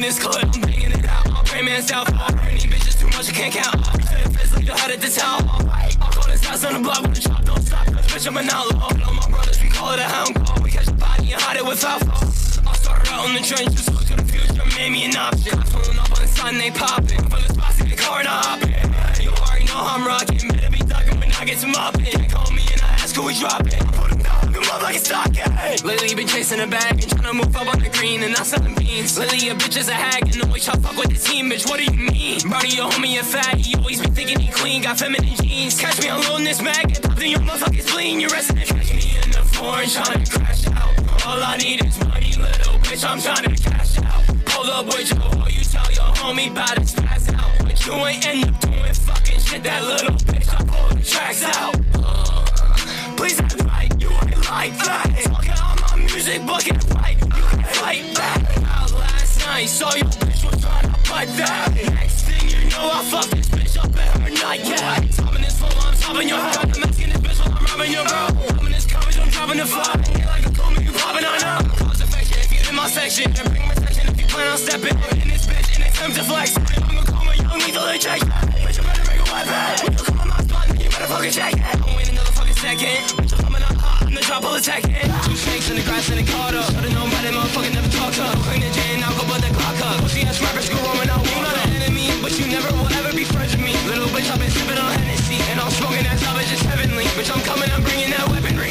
this clip, I'm banging it out. I'll pray man's down. Any bitches too much, I can't count. To the face like you had it to town. I'll call this house on the block with a chop, don't stop. Cause bitch, I'm an outlaw. All my brothers, we call it a hound call. We catch the body and hide it without fall. I started out in the trenches, look to the future, made me an option. I'm pulling up on the sun, they poppin'. From the spots in the car and I hop in. You already know how I'm rockin'. Better be duckin' when I get to moppin'. They call me and I ask who we droppin'. I put him down, come up like a stockade. Lately been chasing a bag and tryna move up on the green and not selling beans. Lately a bitch is a hag and always try fuck with the team, bitch, what do you mean? Brody, your homie a fat, he always be thinking he clean. Got feminine jeans, catch me unloading this mag and popping your motherfucking spleen. You're resident, catch me in the foreign tryna crash out. All I need is money, little bitch, I'm tryna cash out. Hold up with you, or you tell your homie bout to spaz out. But you ain't end up doing fucking shit, that little bitch, I pull the tracks out. Please act right, you ain't like that. Talking on my music, bucket right, you can't fight back. Out last night, saw your bitch was tryna fight that. Next thing you know, I fuck this bitch up at her nightcap. Topping this floor, I'm topping your head. I'm asking this bitch while I'm robbing your bro. I'm in this coverage, I'm dropping the fly. Like a cool, you popping on up. Cause affection if you in my section. And bring my section if you plan on stepping. In this bitch, and it's time to flex. I'm gonna call my young lethal injection. Bitch, you better bring a weapon. You come on my spot, you better fucking check it. I'm waiting another fucking second. Bitch, I'm coming up hot, I'm the drop all attacking. Two shakes in the grass and the caught up. Should've known better, motherfucker never talked up. Clean the J and I'll go put the clock up. Pussy ass rappers screw rolling out. You not an enemy, but you never will ever be friends with me. Little bitch, I've been sipping on Hennessy. And I'm smoking that top, it's just heavenly. Bitch, I'm coming, I'm bringing that weaponry.